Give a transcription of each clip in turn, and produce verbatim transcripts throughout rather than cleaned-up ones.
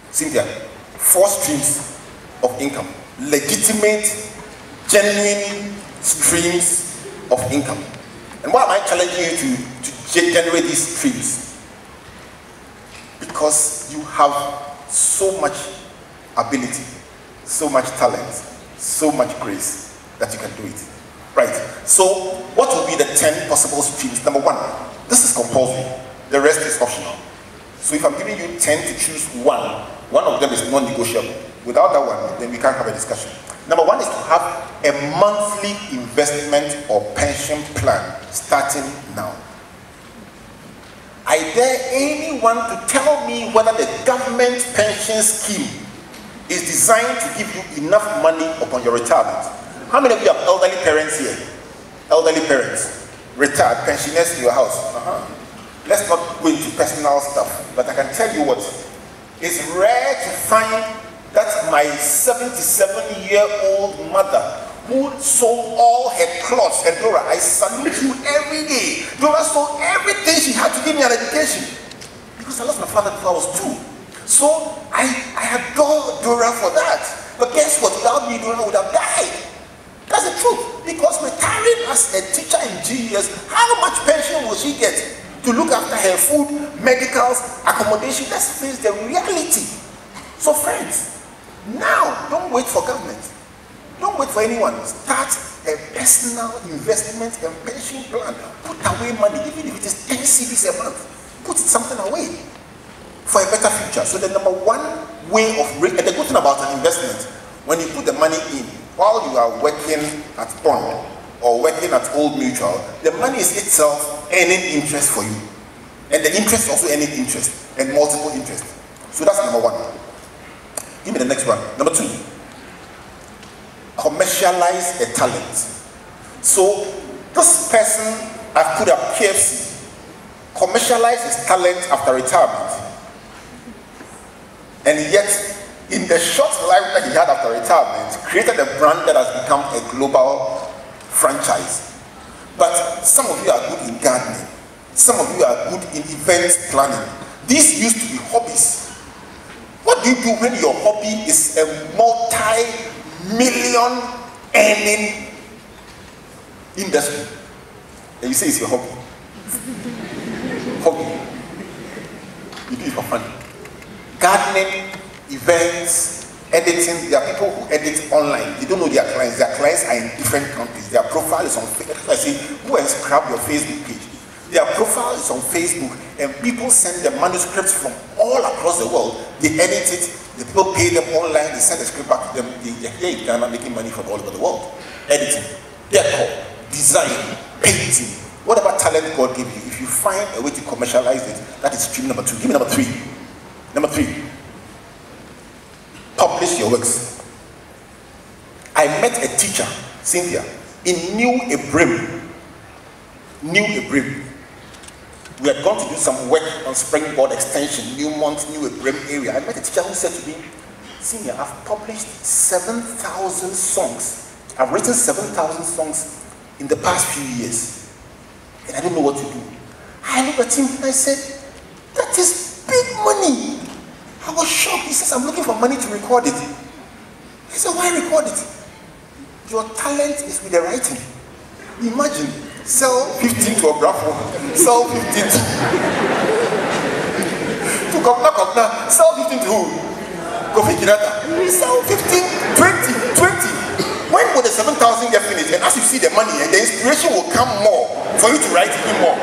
Cynthia, four streams of income. Legitimate, genuine streams of income. And why am I challenging you to, to generate these streams? Because you have so much ability, so much talent, so much grace that you can do it. Right. So, what will be the ten possible streams? Number one, this is compulsory. The rest is optional. So, if I'm giving you ten to choose one, one of them is non-negotiable. Without that one, then we can't have a discussion. Number one is to have a monthly investment or pension plan starting now. I dare anyone to tell me whether the government pension scheme is designed to give you enough money upon your retirement. How many of you have elderly parents here? Elderly parents, retired pensioners in your house. Uh-huh. Let's not go into personal stuff, but I can tell you what, it's rare to find that my seventy-seven-year-old mother who sold all her clothes, and Dora, I salute you every day. Dora sold everything she had to give me an education. Because I lost my father before I was two. So I, I adore Dora for that. But guess what? Without me, Dora would have died. That's the truth. Because retiring as a teacher in G E S, how much pension will she get to look after her food, medicals, accommodation? Let's face the reality. So friends, now don't wait for government. Don't wait for anyone. Start a personal investment and pension plan. Put away money, even if it is ten cedis a month. Put something away for a better future. So the number one way of, and the good thing about an investment, when you put the money in, while you are working at Bond or working at Old Mutual, the money is itself earning interest for you. And the interest is also earning interest and multiple interest. So that's number one. Give me the next one. Number two. Commercialize a talent. So this person, I've put up K F C, commercialize his talent after retirement. And yet, in the short life that he had after retirement, created a brand that has become a global franchise. But some of you are good in gardening. Some of you are good in event planning. These used to be hobbies. What do you do when your hobby is a multi-million earning industry? And you say it's your hobby. Hobby. You do it for fun. Gardening, events, editing. There are people who edit online. They don't know their clients. Their clients are in different countries. Their profile is on Facebook. I say, go and scrap your Facebook page. Their profile is on Facebook, and people send them manuscripts from all across the world. They edit it, the people pay them online, they send the script back to them. They're here in Ghana making money from all over the world. Editing, decor, design, painting, whatever talent God gave you. If you find a way to commercialize it, that is stream number two. Give me number three. Number three, publish your works. I met a teacher, Cynthia, in New Ibrahim. New Ibrahim. We had gone to do some work on Springboard Extension, Newmont, New Ibrahim area. I met a teacher who said to me, Senior, I've published seven thousand songs. I've written seven thousand songs in the past few years. And I don't know what to do. I looked at him and I said, that is big money. I was shocked. He says, I'm looking for money to record it. I said, why record it? Your talent is with the writing. Imagine, sell fifteen to a Bravo, sell fifteen to, to Kopna Kopna, sell fifteen to who? Kofi Kinata. Sell fifteen, twenty, twenty. When will the seven thousand get finished? And as you see the money, and the inspiration will come more for you to write even more.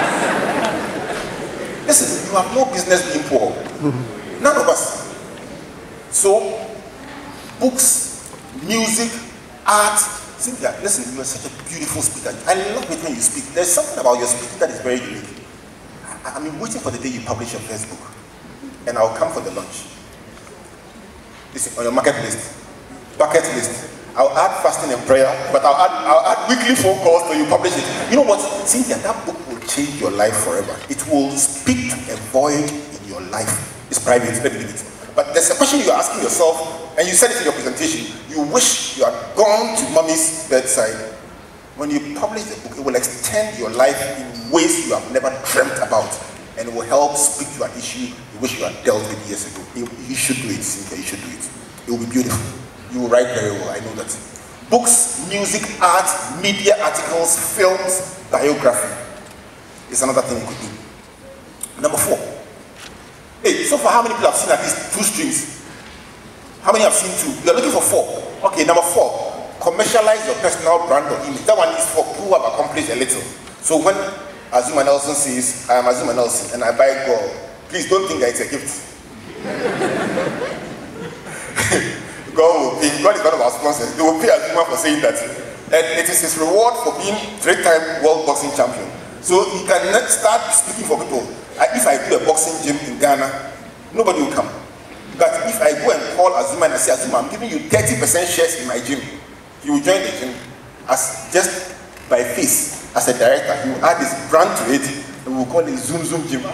Listen, you have no business being poor. None of us. So, books, music, art. Cynthia, listen, you are such a beautiful speaker. I love it when you speak. There's something about your speaking that is very unique. I, I'm waiting for the day you publish your first book. And I'll come for the launch. Listen, on your market list, bucket list, I'll add fasting and prayer, but I'll add, I'll add weekly phone calls till you publish it. You know what, Cynthia, that book will change your life forever. It will speak to a void in your life. It's private, let me leave it. But there's a question you're asking yourself, and you said it in your presentation. You wish you had gone to mommy's bedside. When you publish the book, it will extend your life in ways you have never dreamt about. and it will help speak to an issue you wish you had dealt with years ago. You, you should do it, Cynthia, you should do it. It will be beautiful. You will write very well, I know that. Books, music, art, media articles, films, biography is another thing you could do. Number four. Hey, so far how many people have seen at least two streams? How many have seen two? You're looking for four. Okay, number four. Commercialize your personal brand or image. That one is for who have accomplished a little. So when Azumah Nelson says, I am Azumah Nelson and I buy gold, please don't think that it's a gift. God will pay. God is one of our sponsors. They will pay Azumah for saying that. And it is his reward for being three-time world boxing champion. So he can start speaking for people. If I do a boxing gym in Ghana, nobody will come. But if I go and call Azumah and I say, Azumah, I'm giving you thirty percent shares in my gym, he will join the gym as just by face, as a director. He will add his brand to it, and we will call it Zoom Zoom Gym.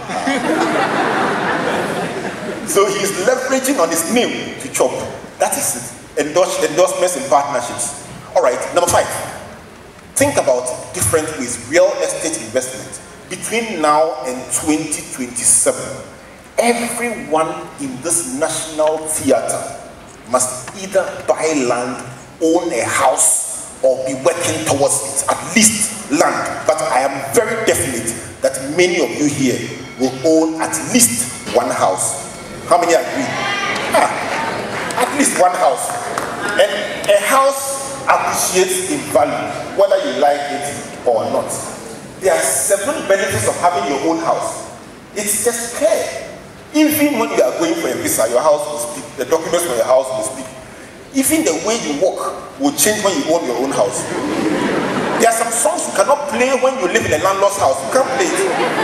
So he is leveraging on his name to chop. That is it. Endorse, endorsements and partnerships. All right, number five. Think about different ways. Real estate investment. Between now and twenty twenty-seven, everyone in this national theater must either buy land, own a house, or be working towards it, at least land. But I am very definite that many of you here will own at least one house. How many agree? Ah, at least one house. And a house appreciates in value, whether you like it or not. There are seven benefits of having your own house. It's just clear. Even when you are going for a visa, your house will speak. The documents for your house will speak. Even the way you walk will change when you own your own house. There are some songs you cannot play when you live in a landlord's house. You can't play it.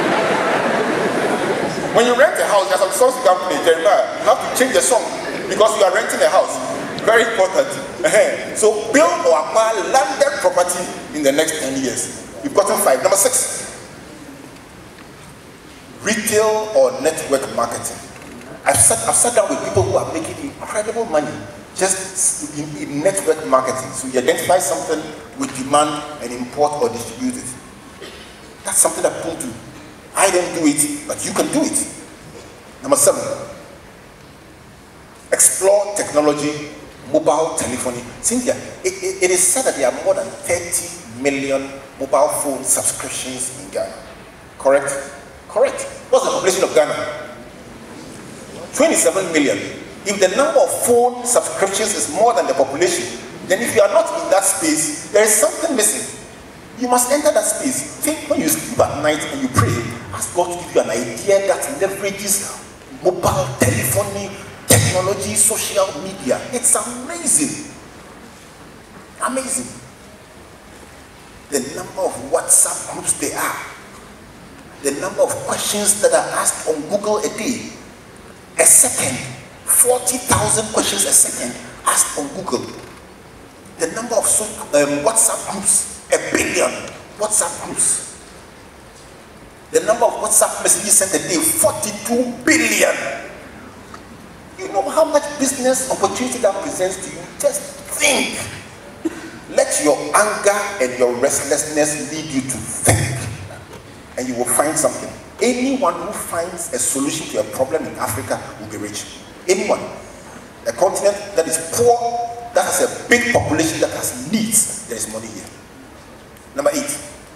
When you rent a house, there are some songs you can't play. Jeremiah, you have to change the song because you are renting a house. Very important. So build or acquire landed property in the next ten years. You've gotten five. Number six. Retail or network marketing. I've sat, I've sat down with people who are making incredible money just in, in network marketing. So you identify something with demand and import or distribute it. That's something that people do. I don't do it, but you can do it. Number seven. Explore technology, mobile telephony. Cynthia, it, it, it is said that there are more than thirty million mobile phone subscriptions in Ghana. Correct? Correct. What's the population of Ghana? twenty-seven million. If the number of phone subscriptions is more than the population, then if you are not in that space, there is something missing. You must enter that space. Think when you sleep at night and you pray, ask God to give you an idea that leverages mobile telephony, technology, social media. It's amazing. Amazing. The number of WhatsApp groups there are. The number of questions that are asked on Google a day. A second. forty thousand questions a second asked on Google. The number of so, um, WhatsApp groups. A billion WhatsApp groups. The number of WhatsApp messages sent a day. forty-two billion. You know how much business opportunity that presents to you? Just think. Let your anger and your restlessness lead you to think. And you will find something. Anyone who finds a solution to a problem in Africa will be rich. Anyone. A continent that is poor, that has a big population, that has needs, there is money here. Number eight.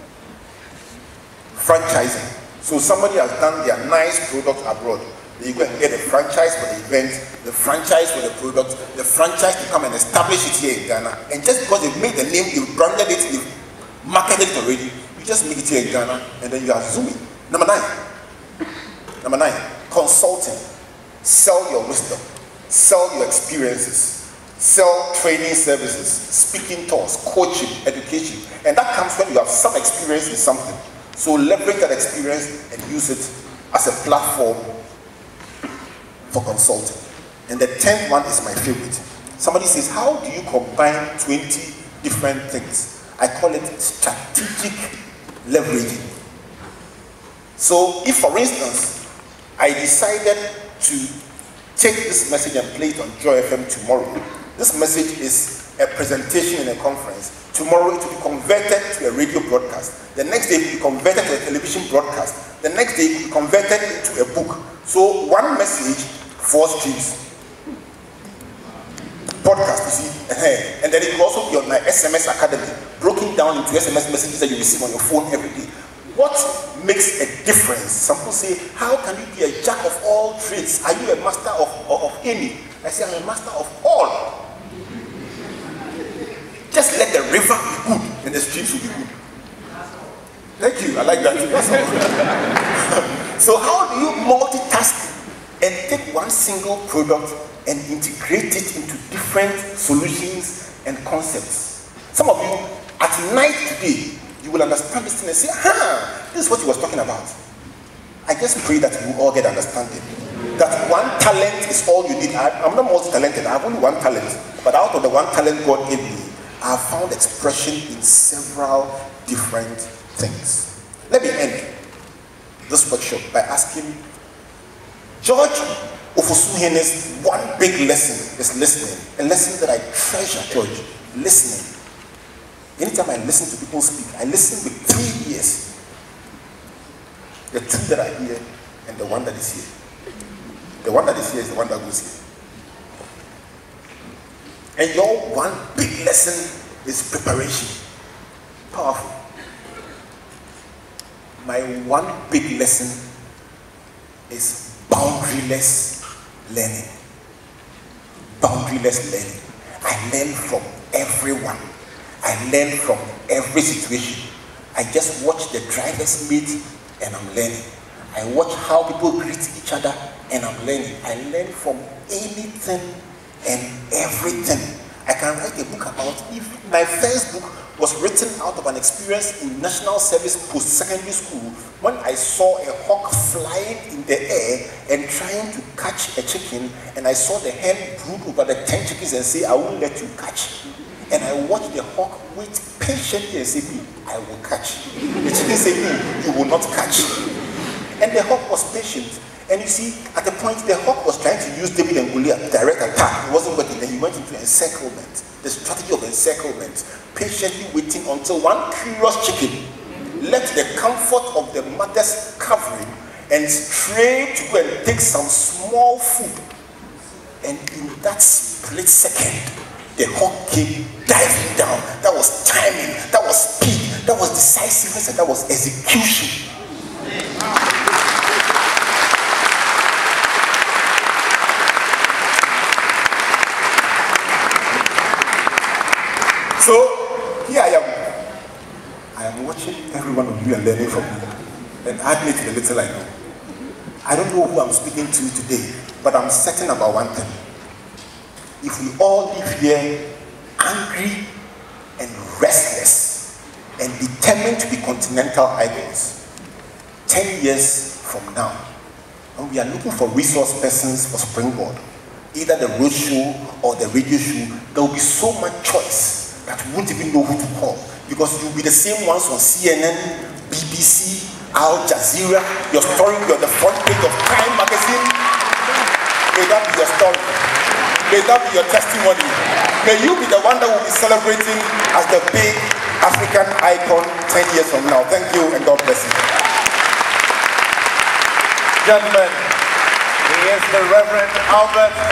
Franchising. So somebody has done their nice product abroad. You go and get a franchise for the event, the franchise for the product, the franchise to come and establish it here in Ghana. And just because they've made the name, they've branded it, they've marketed it already, you just make it here in Ghana and then you are zooming. Number nine. Number nine. Consulting. Sell your wisdom. Sell your experiences. Sell training services, speaking tours, coaching, education. And that comes when you have some experience in something. So leverage that experience and use it as a platform for consulting. And the tenth one is my favorite. Somebody says, how do you combine twenty different things? I call it strategic leveraging. So if, for instance, I decided to take this message and play it on Joy F M tomorrow, this message is a presentation in a conference. Tomorrow it will be converted to a radio broadcast. The next day it will be converted to a television broadcast. The next day it will be converted to a book. So one message, four streams. Podcast, you see. And then it will also be on my S M S Academy, broken down into S M S messages that you receive on your phone every day. What makes a difference? Some people say, how can you be a jack of all trades? Are you a master of, of, of any? I say, I'm a master of all. Just let the river be good and the streams will be good. Thank you, I like that. So how do you multitask and take one single product and integrate it into different solutions and concepts? Some of you, at night today, you will understand this thing and say, ah, this is what he was talking about. I just pray that you all get understanding. That one talent is all you need. I, I'm not multi-talented, I have only one talent. But out of the one talent God gave me, I have found expression in several different things. Let me end this workshop by asking George Ofosu-Hene's one big lesson is listening. A lesson that I treasure, George, listening. Anytime I listen to people speak, I listen with three ears. The two that I hear and the one that is here. The one that is here is the one that goes here. And your one big lesson is preparation. Powerful. My one big lesson is boundaryless learning. Boundaryless learning. I learn from everyone. I learn from every situation. I just watch the driver's meet and I'm learning. I watch how people greet each other and I'm learning. I learn from anything and everything. I can write a book about it. My first book was written out of an experience in National Service Post-Secondary School when I saw a hawk flying in the air and trying to catch a chicken, and I saw the hen brood over the ten chickens and say, I won't let you catch. And I watched the hawk wait patiently and say, me, I will catch. The chicken said, me, you will not catch. And the hawk was patient. And you see, at the point, the hawk was trying to use David and Goliath direct attack. It wasn't working. Then he went into encirclement. The strategy of encirclement. Patiently waiting until one curious chicken left the comfort of the mother's covering and strayed to go and take some small food. And in that split second, the hawk came diving down. That was timing. That was speed. That was decisiveness. And that was execution. So, here I am. I am watching every one of you and learning from you. And add me to the little I know. I don't know who I'm speaking to today, but I'm certain about one thing. If we all live here angry and restless and determined to be continental idols, ten years from now, when we are looking for resource persons for Springboard, either the road show or the radio show, there will be so much choice that you won't even know who to call, because you'll be the same ones on C N N, B B C, Al Jazeera. Your story will be on the front page of Time magazine. May that be your story. May that be your testimony. May you be the one that will be celebrating as the big African icon ten years from now. Thank you and God bless you. Gentlemen, he is the Reverend Albert